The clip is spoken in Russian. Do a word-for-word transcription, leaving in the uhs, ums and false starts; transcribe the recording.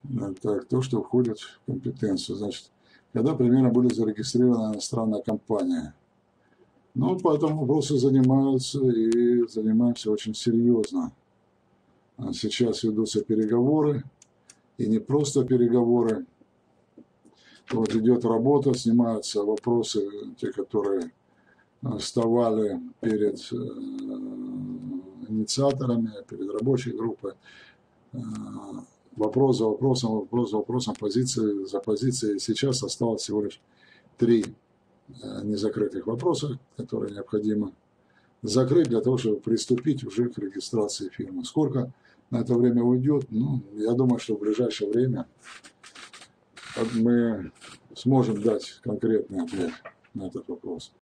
Так, то, что входит в компетенцию. Значит, когда примерно будет зарегистрирована иностранная компания. Ну, по этому вопросу занимаются и занимаемся очень серьезно. Сейчас ведутся переговоры, и не просто переговоры. Вот идет работа, снимаются вопросы, те, которые вставали перед инициаторами, перед рабочей группой. Вопрос за вопросом, вопрос за вопросом, позиции за позицией. Сейчас осталось всего лишь три незакрытых вопроса, которые необходимо закрыть для того, чтобы приступить уже к регистрации фирмы. Сколько на это время уйдет? Ну, я думаю, что в ближайшее время мы сможем дать конкретный ответ на этот вопрос.